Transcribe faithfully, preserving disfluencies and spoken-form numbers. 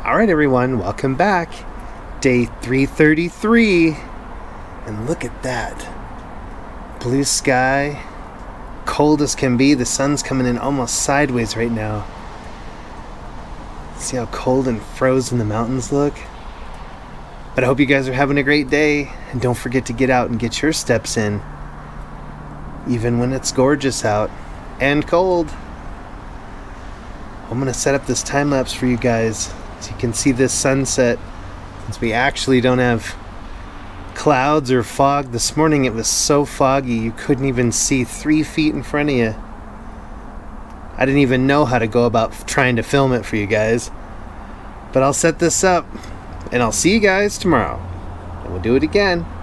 Alright everyone, welcome back. Day three thirty-three. And look at that. Blue sky. Cold as can be. The sun's coming in almost sideways right now. See how cold and frozen the mountains look? But I hope you guys are having a great day. And don't forget to get out and get your steps in. Even when it's gorgeous out. And cold. I'm going to set up this time lapse for you guys. So you can see this sunset, since we actually don't have clouds or fog. This morning it was so foggy you couldn't even see three feet in front of you. I didn't even know how to go about trying to film it for you guys. But I'll set this up, and I'll see you guys tomorrow. And we'll do it again.